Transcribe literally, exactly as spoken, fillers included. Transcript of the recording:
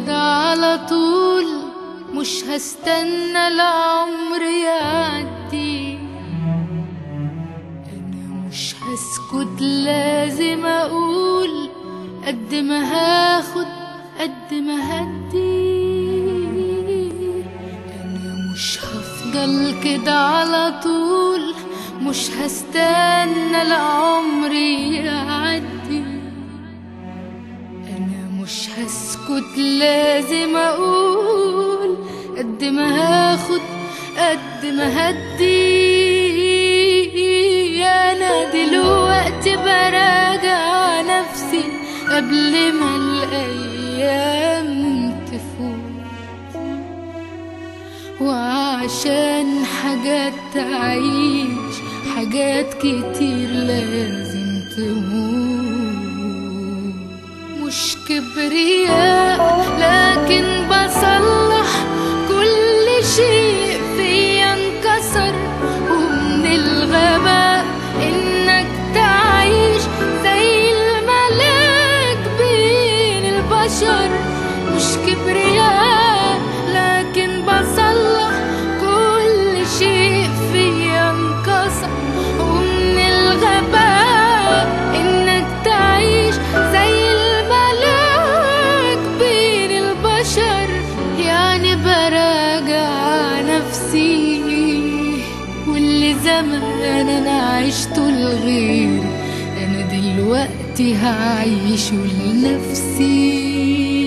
كده على طول، مش هستنى العمر يعدي. انا مش هسكت، لازم اقول قد ما هاخد قد ما هدي. انا مش هفضل كده على طول، مش هستنى العمر يعدي. انا مش هسكت، لازم اقول قد ما هاخد قد ما هدي. انا دلوقتي براجع نفسي قبل ما الايام تفوت، وعشان حاجات تعيش حاجات كتير لازم تموت. مش كبرياء لكن بصلح كل شيء فيا انكسر، ومن الغباء انك تعيش زي الملاك بين البشر. مش كبرياء لكن بصلح كل شيء فيا انكسر، ومن الغباء انك تعيش زي الملاك بين البشر. يعني براجع نفسي، واللي زمان انا عشته لغيري انا دلوقتي هعيشه لنفسي.